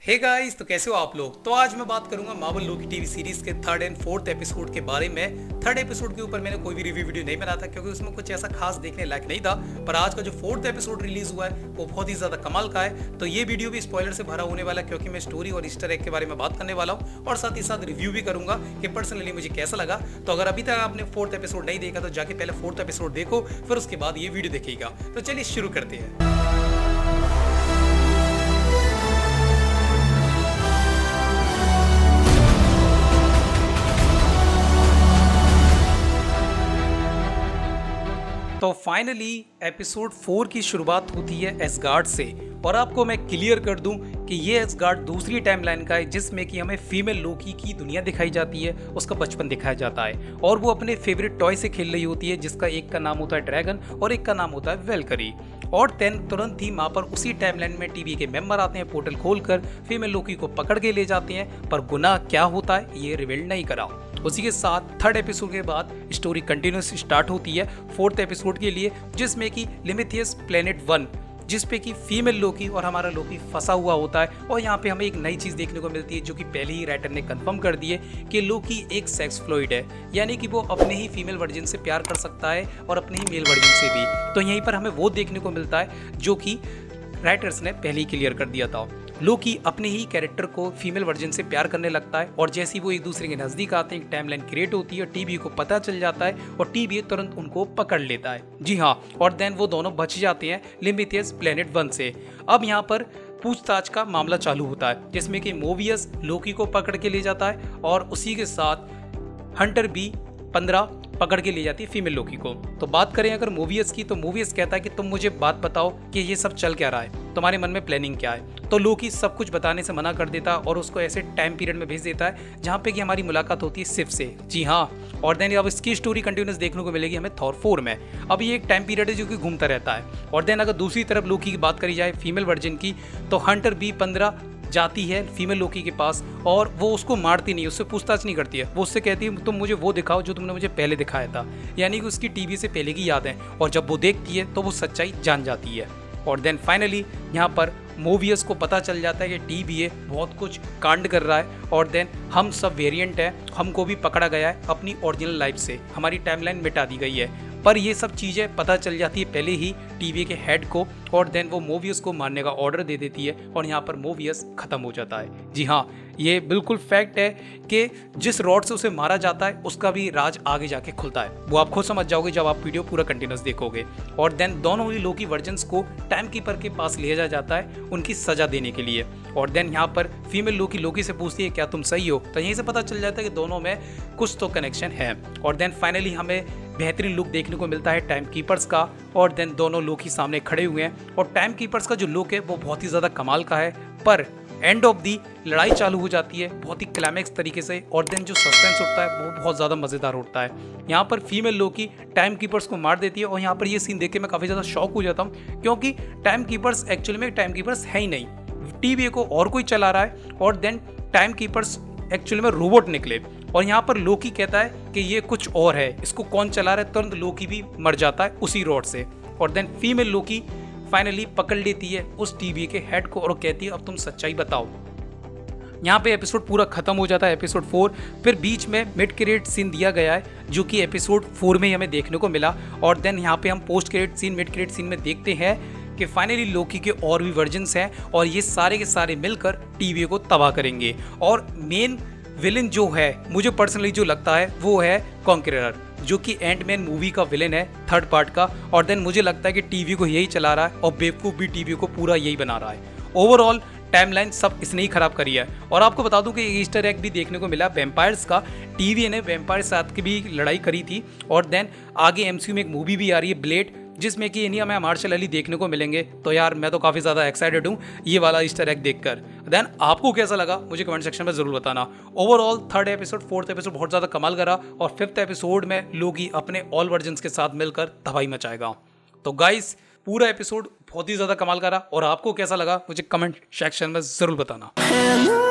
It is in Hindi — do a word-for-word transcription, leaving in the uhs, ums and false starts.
हे hey गाइस, तो कैसे हो आप लोग। तो आज मैं बात करूंगा मार्वल लोकी टीवी सीरीज के थर्ड एंड फोर्थ एपिसोड के बारे में। थर्ड एपिसोड के ऊपर मैंने कोई भी रिव्यू वीडियो नहीं बनाया था क्योंकि उसमें कुछ ऐसा खास देखने लायक नहीं था। पर आज का जो फोर्थ एपिसोड रिलीज हुआ है वो बहुत ही ज्यादा कमाल का है। तो ये वीडियो भी स्पॉइलर से भरा होने वाला है क्योंकि मैं स्टोरी और ईस्टर एग के बारे में बात करने वाला हूँ और साथ ही साथ रिव्यू भी करूंगा कि पर्सनली मुझे कैसा लगा। तो अगर अभी तक आपने फोर्थ एपिसोड नहीं देखा तो जाके पहले फोर्थ एपिसोड देखो, फिर उसके बाद ये वीडियो देखिएगा। तो चलिए शुरू करते हैं। तो फाइनली एपिसोड फोर की शुरुआत होती है एसगार्ड से और आपको मैं क्लियर कर दूं कि ये एसगार्ड दूसरी टाइमलाइन का है जिसमें कि हमें फीमेल लोकी की दुनिया दिखाई जाती है, उसका बचपन दिखाया जाता है और वो अपने फेवरेट टॉय से खेल रही होती है जिसका एक का नाम होता है ड्रैगन और एक का नाम होता है वेलकरी। और देन तुरंत ही वहाँ पर उसी टाइमलाइन में टीवी के मेंबर आते हैं, पोर्टल खोलकर फीमेल लोकी को पकड़ के ले जाते हैं। पर गुनाह क्या होता है ये रिवील नहीं करा। उसी के साथ थर्ड एपिसोड के बाद स्टोरी कंटिन्यूस स्टार्ट होती है फोर्थ एपिसोड के लिए, जिसमें कि लिमिथियस प्लेनेट वन जिसपे कि फीमेल लोकी और हमारा लोकी फंसा हुआ होता है। और यहाँ पे हमें एक नई चीज देखने को मिलती है जो कि पहले ही राइटर ने कंफर्म कर दी है कि लोकी एक सेक्स फ्लूइड है, यानी कि वो अपने ही फीमेल वर्जन से प्यार कर सकता है और अपने ही मेल वर्जन से भी। तो यहीं पर हमें वो देखने को मिलता है जो कि राइटर्स ने पहले ही क्लियर कर दिया था। लोकी अपने ही कैरेक्टर को फीमेल वर्जन से प्यार करने लगता है और जैसे ही वो एक दूसरे के नजदीक आते हैं एक टाइमलाइन क्रिएट होती है और टीबीए को पता चल जाता है और टीबीए तुरंत उनको पकड़ लेता है। जी हाँ, और देन वो दोनों बच जाते हैं लिमिथियस प्लेनेट वन से। अब यहाँ पर पूछताछ का मामला चालू होता है जिसमें कि मोवियस लोकी को पकड़ के ले जाता है और उसी के साथ हंटर बी पंद्रह पकड़ के ले जाती है फीमेल लोकी को। तो बात करें अगर मोवियस की, तो मोवियस कहता है कि तुम मुझे बात बताओ कि ये सब चल क्या रहा है, तुम्हारे मन में प्लानिंग क्या है। तो लोकी सब कुछ बताने से मना कर देता और उसको ऐसे टाइम पीरियड में भेज देता है जहाँ पे कि हमारी मुलाकात होती है सिफ से। जी हाँ, और देन अब इसकी स्टोरी कंटिन्यूस देखने को मिलेगी हमें थॉर फोर में। अब ये एक टाइम पीरियड है जो कि घूमता रहता है। और देन अगर दूसरी तरफ लोकी की बात करी जाए फीमेल वर्जन की, तो हंटर बी पंद्रह जाती है फीमेल लोकी के पास और वो उसको मारती नहीं, उससे पूछताछ नहीं करती है। वो उससे कहती है तुम मुझे वो दिखाओ जो तुमने मुझे पहले दिखाया था, यानी कि उसकी टीवी से पहले की याद है। और जब वो देखती है तो वो सच्चाई जान जाती है। और देन फाइनली यहाँ पर मोवियस को पता चल जाता है कि टीबीए बहुत कुछ कांड कर रहा है और देन हम सब वेरिएंट है, हमको भी पकड़ा गया है, अपनी ओरिजिनल लाइफ से हमारी टाइमलाइन मिटा दी गई है। पर ये सब चीज़ें पता चल जाती है पहले ही टीवी के हेड को और देन वो मोवियस को मारने का ऑर्डर दे देती है और यहाँ पर मोवियस खत्म हो जाता है। जी हाँ, ये बिल्कुल फैक्ट है कि जिस रॉड से उसे मारा जाता है उसका भी राज आगे जाके खुलता है। वो आप खुद समझ जाओगे जब आप वीडियो पूरा कंटिन्यूस देखोगे। और देन दोनों ही लोकी वर्जन्स को टाइम कीपर के पास ले जाया जाता है उनकी सजा देने के लिए। और देन यहाँ पर फीमेल लोकी लोकी से पूछती है क्या तुम सही हो, तो यहीं से पता चल जाता है कि दोनों में कुछ तो कनेक्शन है। और देन फाइनली हमें बेहतरीन लुक देखने को मिलता है टाइम कीपर्स का और देन दोनों लोकी सामने खड़े हुए हैं और टाइम कीपर्स का जो लुक है वो बहुत ही ज़्यादा कमाल का है। पर एंड ऑफ दी लड़ाई चालू हो जाती है बहुत ही क्लाइमैक्स तरीके से और देन जो सस्पेंस उठता है वो बहुत ज़्यादा मज़ेदार उठता है। यहाँ पर फीमेल लोकी टाइम कीपर्स को मार देती है और यहाँ पर ये सीन देख के मैं काफ़ी ज़्यादा शॉक हो जाता हूँ क्योंकि टाइम कीपर्स एक्चुअली में टाइम कीपर्स है ही नहीं, टीवी को और कोई चला रहा है और देन टाइम कीपर्स एक्चुअली में रोबोट निकले। और यहाँ पर लोकी कहता है कि ये कुछ और है, इसको कौन चला रहा है। तुरंत लोकी भी मर जाता है उसी रॉड से। और देन फीमेल लोकी फाइनली पकड़ लेती है उस टीवी के हेड को और कहती है अब तुम सच्चाई बताओ। यहाँ पे एपिसोड पूरा खत्म हो जाता है एपिसोड फोर। फिर बीच में मिड क्रेडिट सीन दिया गया है जो कि एपिसोड फोर में ही हमें देखने को मिला। और देन यहाँ पे हम post credit scene mid credit scene में देखते हैं कि फाइनली लोकी के और भी वर्जन्स हैं और ये सारे के सारे मिलकर टीवी को तबाह करेंगे। और मेन विलेन जो है मुझे पर्सनली जो लगता है वो है कॉन्करर, जो कि एंड मैन मूवी का विलेन है थर्ड पार्ट का। और देन मुझे लगता है कि टीवी को यही चला रहा है और बेवकूफ़ भी टीवी को पूरा यही बना रहा है। ओवरऑल टाइमलाइन सब इसने ही खराब करी है। और आपको बता दूं कि ईस्टर एग भी देखने को मिला वैम्पायर्स का। टीवी ने वैम्पायर साथ की भी लड़ाई करी थी। और देन आगे एमसीयू में एक मूवी भी आ रही है ब्लेड, जिसमें कि इन्हीं हमें मार्शल अली देखने को मिलेंगे। तो यार मैं तो काफ़ी ज़्यादा एक्साइटेड हूँ ये वाला ईस्टर एग देखकर। देन आपको कैसा लगा मुझे कमेंट सेक्शन में ज़रूर बताना। Overall third episode fourth episode बहुत ज़्यादा कमाल करा और फिफ्थ एपिसोड में लोकी अपने ऑल वर्जन्स के साथ मिलकर तबाही मचाएगा। तो गाइस पूरा एपिसोड बहुत ही ज़्यादा कमाल करा और आपको कैसा लगा मुझे कमेंट सेक्शन में ज़रूर बताना।